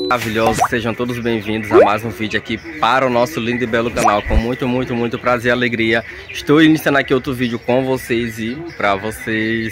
Maravilhosos, sejam todos bem-vindos a mais um vídeo aqui para o nosso lindo e belo canal. Com muito prazer e alegria, estou iniciando aqui outro vídeo com vocês e para vocês.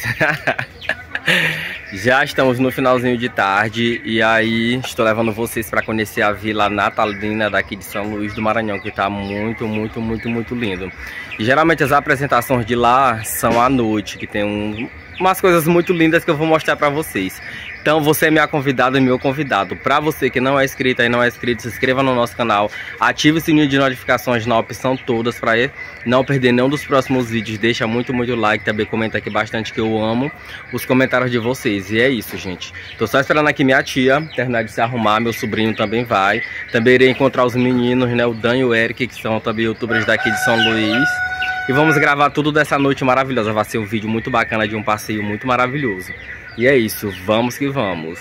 Já estamos no finalzinho de tarde e aí estou levando vocês para conhecer a Vila Natalina daqui de São Luís do Maranhão, que está muito lindo. E geralmente as apresentações de lá são à noite, que tem umas coisas muito lindas que eu vou mostrar para vocês. Então você é minha convidada e meu convidado. Para você que não é inscrito e não é inscrito, se inscreva no nosso canal, ative o sininho de notificações na opção todas para não perder nenhum dos próximos vídeos. Deixa muito like, também comenta aqui bastante, que eu amo os comentários de vocês. E é isso, gente. Tô só esperando aqui minha tia terminar de se arrumar, meu sobrinho também vai. Também irei encontrar os meninos, né, o Dan e o Eric, que são também youtubers daqui de São Luís. E vamos gravar tudo dessa noite maravilhosa. Vai ser um vídeo muito bacana de um passeio muito maravilhoso. E é isso, vamos que vamos.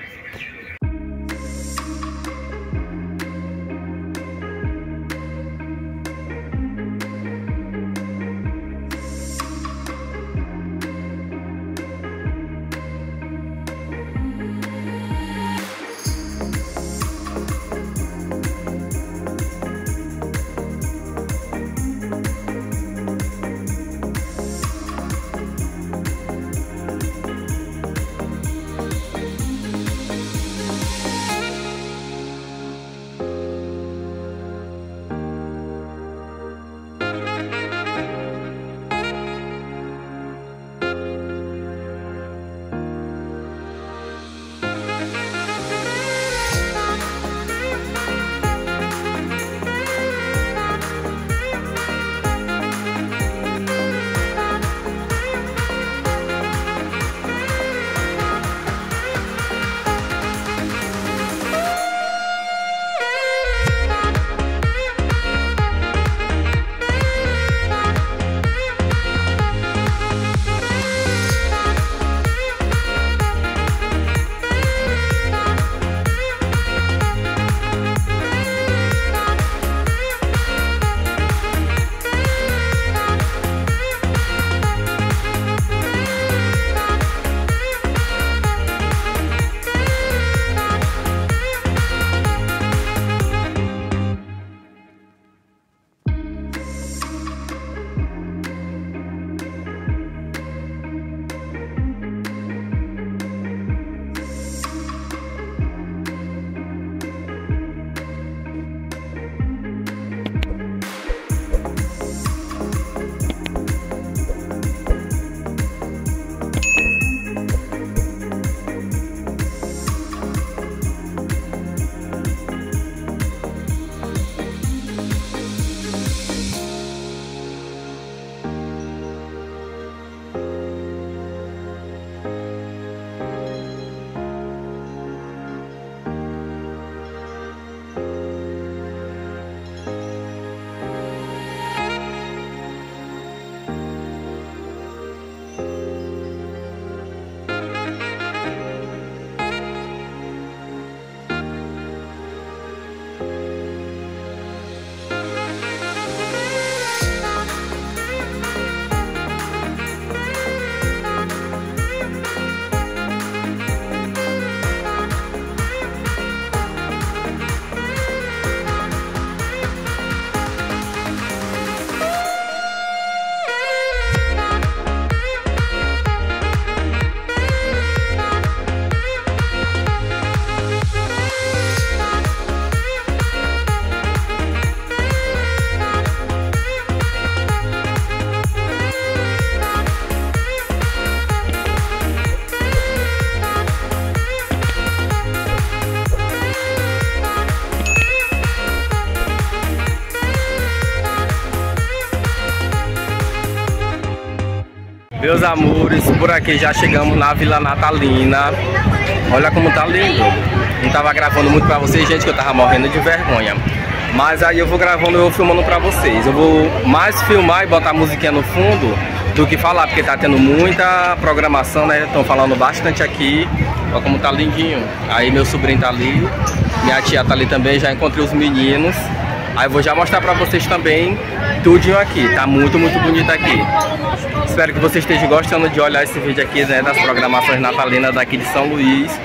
Meus amores, por aqui já chegamos na Vila Natalina. Olha como tá lindo. Não tava gravando muito pra vocês, gente, que eu tava morrendo de vergonha. Mas aí eu vou gravando e eu vou filmando pra vocês. Eu vou mais filmar e botar a musiquinha no fundo do que falar, porque tá tendo muita programação, né? Estão falando bastante aqui. Olha como tá lindinho. Aí meu sobrinho tá ali, minha tia tá ali também, já encontrei os meninos. Aí eu vou já mostrar pra vocês também tudinho aqui. Tá muito bonito aqui. Espero que vocês estejam gostando de olhar esse vídeo aqui, né, das programações natalinas daqui de São Luís.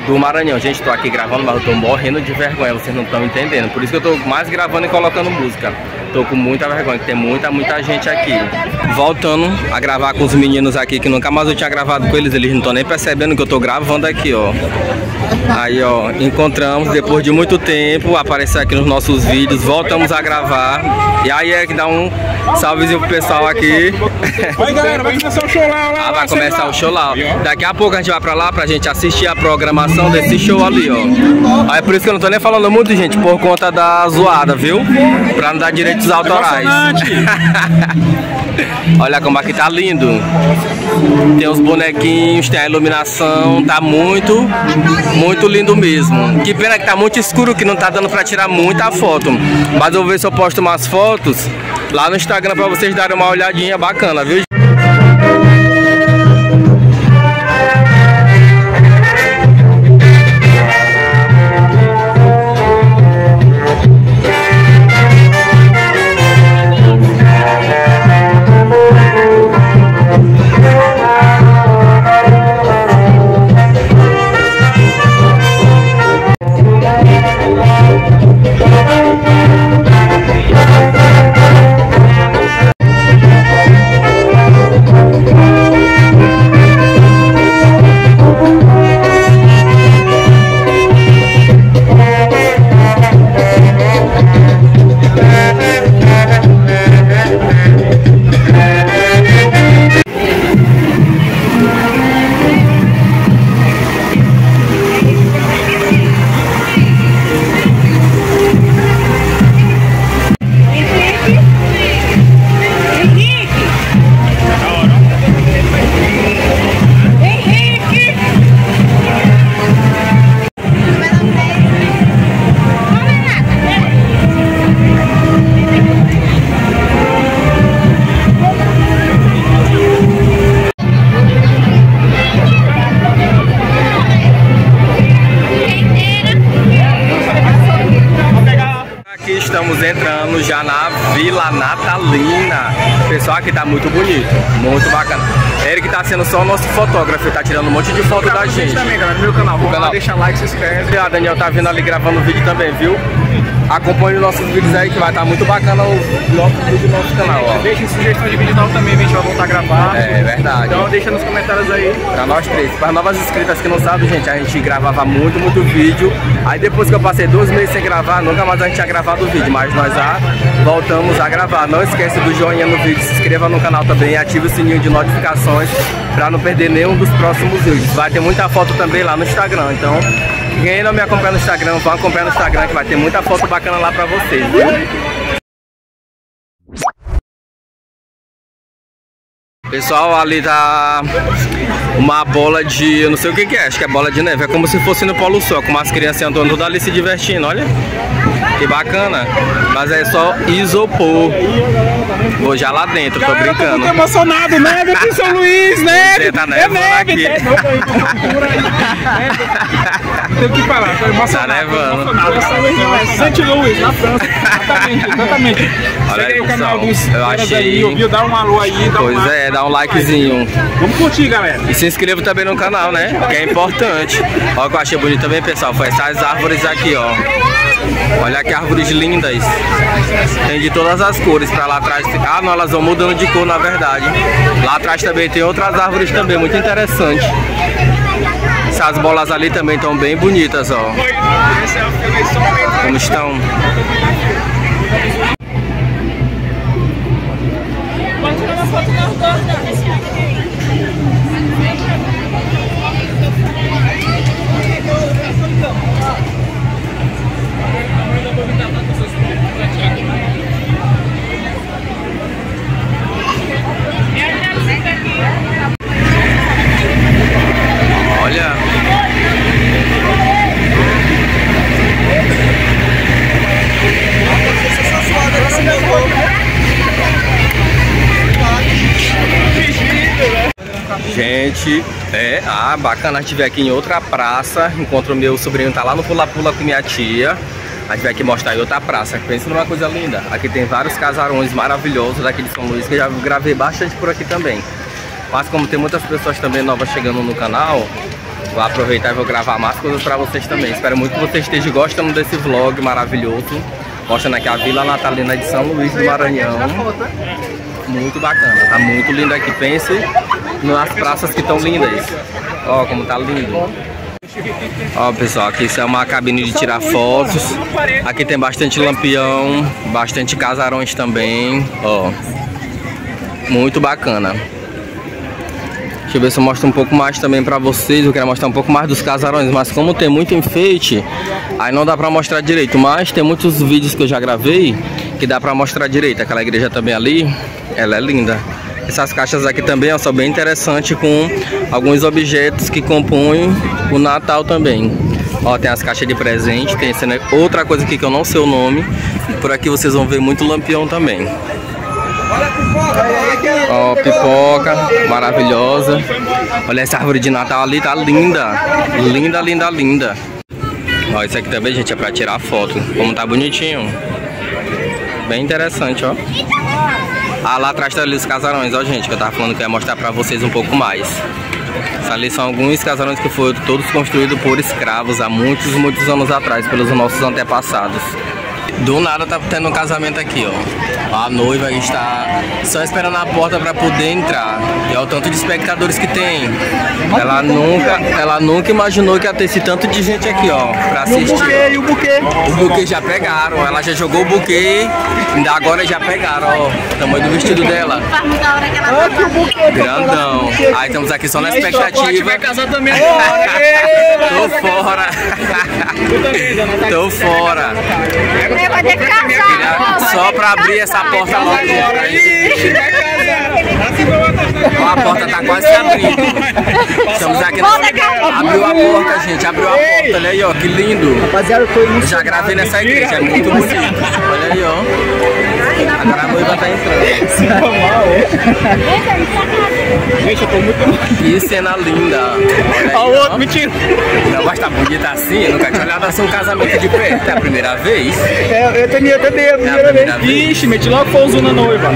do Maranhão. Gente, tô aqui gravando, mas eu tô morrendo de vergonha, vocês não estão entendendo. Por isso que eu tô mais gravando e colocando música. Tô com muita vergonha, que tem muita gente aqui. Voltando a gravar com os meninos aqui, que nunca mais eu tinha gravado com eles. Eles não estão nem percebendo que eu tô gravando aqui, ó. Aí, ó, encontramos depois de muito tempo, apareceu aqui nos nossos vídeos, voltamos a gravar. E aí é que dá um salvezinho pro pessoal aqui. Oi, galera, vai começar o show lá. Vai começar o show lá. Daqui a pouco a gente vai pra lá pra gente assistir a programação desse show ali, ó. Aí é por isso que eu não tô nem falando muito, gente, por conta da zoada, viu? Pra não dar direitos autorais. Olha como aqui tá lindo. Tem os bonequinhos, tem a iluminação, tá muito lindo mesmo. Que pena que tá muito escuro, que não tá dando pra tirar muita foto. Mas eu vou ver se eu posto umas fotos lá no Instagram pra vocês darem uma olhadinha bacana, viu? Estamos entrando já na Vila Natalina. O pessoal aqui tá muito bonito, muito bacana. Ele que tá sendo só o nosso fotógrafo, tá tirando um monte de foto da gente. Também, galera, no meu canal. Deixa like, se inscreve. A Daniel tá vindo ali gravando vídeo também, viu? Acompanhe os nossos vídeos aí, que vai estar muito bacana o nosso vídeo do nosso canal, ó. Deixa sugestão de vídeo novo também, a gente vai voltar a gravar. É verdade. Então deixa nos comentários aí. Pra nós três. Para novas inscritas que não sabem, gente, a gente gravava muito vídeo. Aí depois que eu passei 2 meses sem gravar, nunca mais a gente tinha gravado o vídeo. Mas nós já voltamos a gravar. Não esquece do joinha no vídeo, se inscreva no canal também e ative o sininho de notificações pra não perder nenhum dos próximos vídeos. Vai ter muita foto também lá no Instagram, então quem não me acompanha no Instagram, vão acompanhar no Instagram que vai ter muita foto bacana lá pra vocês, viu? Pessoal, ali tá uma bola de... eu não sei o que é, acho que é bola de neve. É como se fosse no Polo Sul, com umas crianças andando tudo ali se divertindo, olha. Que bacana. Mas é só isopor. Vou já lá dentro, tô brincando. Tô muito emocionado, neve aqui em São Luís, neve! Você tá nevando aqui. Tem que falar, tô emocionado. Tá nevando. Sante Luís, na França. Exatamente. Olha aí, o canal pessoal. dos Eu achei... ouviu? Dá um alô aí, dá Pois é, dá um likezinho. Vamos curtir, galera. E se inscreva também no canal, né? Que é importante. Olha o que eu achei bonito também, pessoal. Foi essas árvores aqui, ó. Olha que árvores lindas. Tem de todas as cores pra lá atrás. Ah, não, elas vão mudando de cor, na verdade. Lá atrás também tem outras árvores também, muito interessante. Essas bolas ali também estão bem bonitas, ó. Como estão? Olha. Gente, bacana, a gente veio aqui em outra praça. Encontro o meu sobrinho, tá lá no pula-pula com minha tia. A gente vai aqui mostrar em outra praça. Pensa numa coisa linda. Aqui tem vários casarões maravilhosos daqui de São Luís, que eu já gravei bastante por aqui também. Mas como tem muitas pessoas também novas chegando no canal, Vou aproveitar e vou gravar mais coisas pra vocês também. Espero muito que vocês estejam gostando desse vlog maravilhoso, mostrando aqui a Vila Natalina de São Luís do Maranhão. Muito bacana, tá muito lindo aqui. Pense nas praças que estão lindas. Ó, como tá lindo. Ó, pessoal, aqui isso é uma cabine de tirar fotos. Aqui tem bastante lampião, bastante casarões também. Ó, muito bacana. Deixa eu ver se eu mostro um pouco mais também pra vocês. Eu quero mostrar um pouco mais dos casarões, mas como tem muito enfeite, aí não dá pra mostrar direito. Mas tem muitos vídeos que eu já gravei que dá pra mostrar direito. Aquela igreja também ali, ela é linda. Essas caixas aqui também ó, são bem interessantes, com alguns objetos que compõem o Natal também. Ó, tem as caixas de presente, tem outra coisa aqui que eu não sei o nome. Por aqui vocês vão ver muito lampião também. Ó, pipoca maravilhosa. Olha essa árvore de Natal ali, tá linda. Linda, linda, linda. Ó, isso aqui também, gente, é pra tirar foto. Como tá bonitinho. Bem interessante, ó. Ah, lá atrás tá ali os casarões, ó, gente, que eu tava falando que eu ia mostrar pra vocês um pouco mais. Ali são alguns casarões que foram todos construídos por escravos há muitos, muitos anos atrás, pelos nossos antepassados. Do nada tá tendo um casamento aqui, ó. A noiva está só esperando a porta para poder entrar. E olha o tanto de espectadores que tem. Ela nunca imaginou que ia ter esse tanto de gente aqui, ó, para assistir. E o buquê? O buquê já pegaram. Ela já jogou o buquê. Ainda agora já pegaram, ó. O tamanho do vestido dela. Grandão. Aí estamos aqui só na expectativa. Vai casar também. Tô fora. Tô fora. Vai ter que casar. Só pra abrir essa porta logo. Ó, a porta tá quase se abrindo. Estamos aqui. Abriu a porta, gente. Abriu a porta. Olha aí, ó. Que lindo. Rapaziada, foi muito. Já gravei nessa igreja. É muito bonito. Olha aí, ó. Agora a noiva tá entrando. Se mal, gente, eu tô muito mal. Que cena linda. Olha Ó, o outro, mentira. Não, mas tá bonita assim. Eu nunca tinha olhado assim um casamento de perto. É a primeira vez. Eu também, a primeira vez. Ixi, meti logo pouso na noiva.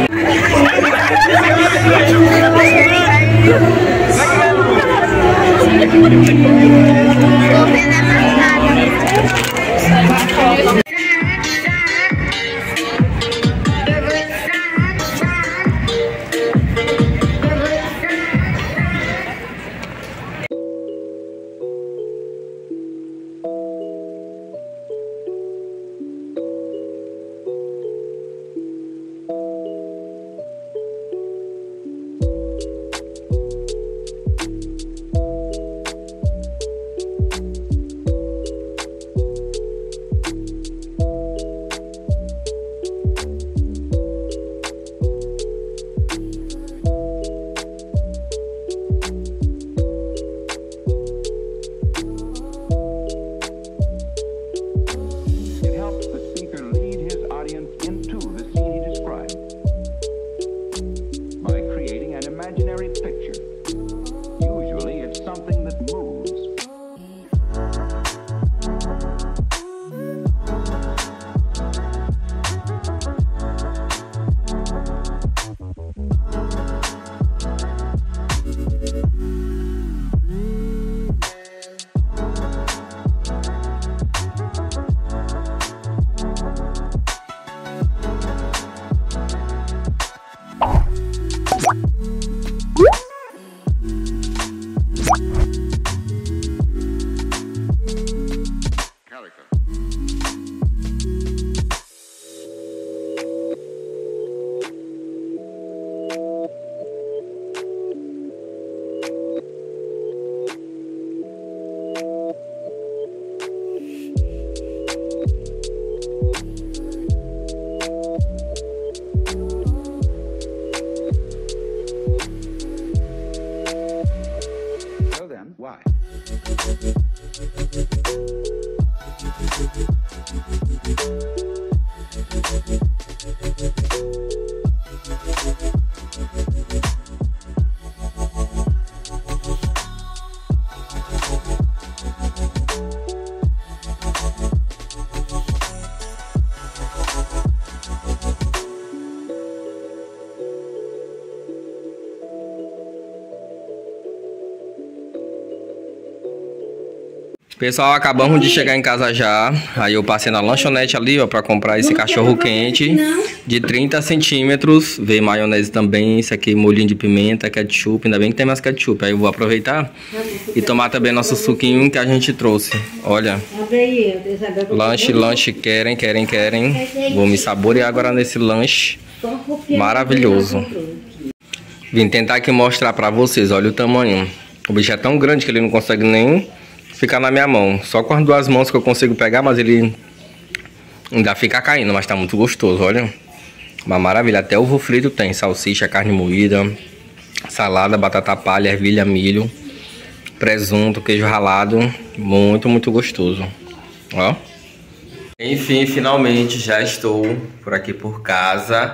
Pessoal, acabamos de chegar em casa já. Aí eu passei na lanchonete ali, ó, pra comprar esse cachorro quente de 30 centímetros. Veio maionese também, isso aqui molhinho de pimenta, ketchup. Ainda bem que tem mais ketchup. Aí eu vou aproveitar e tomar também nosso suquinho que a gente trouxe. Olha, lanche, querem. Vou me saborear agora nesse lanche maravilhoso. Vim tentar aqui mostrar pra vocês, olha o tamanho. O bicho é tão grande que ele não consegue nem ficar na minha mão. Só com as duas mãos que eu consigo pegar, mas ele ainda fica caindo, mas tá muito gostoso, olha. Uma maravilha, até ovo frito tem, salsicha, carne moída, salada, batata palha, ervilha, milho, presunto, queijo ralado, muito gostoso, ó. Enfim, finalmente já estou por aqui por casa.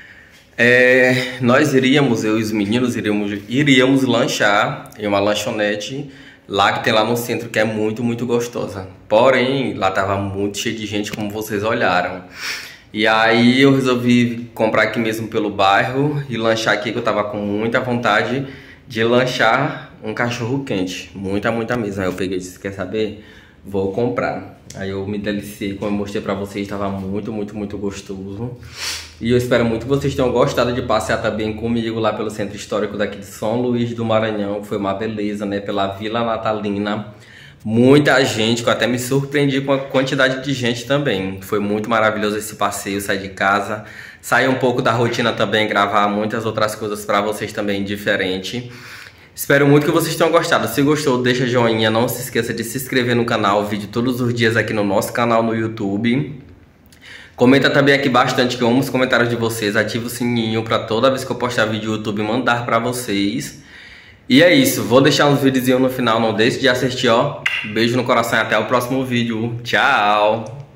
Nós iríamos, eu e os meninos iríamos lanchar em uma lanchonete lá que tem lá no centro, que é muito gostosa. Porém, lá tava muito cheio de gente, como vocês olharam. E aí eu resolvi comprar aqui mesmo pelo bairro e lanchar aqui, que eu tava com muita vontade de lanchar um cachorro quente. Muita mesmo. Aí eu peguei e disse, quer saber? Vou comprar. Aí eu me deliciei, como eu mostrei pra vocês, tava muito gostoso. E eu espero muito que vocês tenham gostado de passear também comigo lá pelo centro histórico daqui de São Luís do Maranhão. Foi uma beleza, né? Pela Vila Natalina. Muita gente, que eu até me surpreendi com a quantidade de gente também. Foi muito maravilhoso esse passeio, sair de casa, sair um pouco da rotina também, gravar muitas outras coisas pra vocês também diferente. Espero muito que vocês tenham gostado. Se gostou, deixa joinha, não se esqueça de se inscrever no canal, vídeo todos os dias aqui no nosso canal no YouTube. Comenta também aqui bastante, que eu amo os comentários de vocês. Ativa o sininho pra toda vez que eu postar vídeo no YouTube mandar pra vocês. E é isso, vou deixar uns videozinhos no final, não deixe de assistir, ó. Beijo no coração e até o próximo vídeo. Tchau!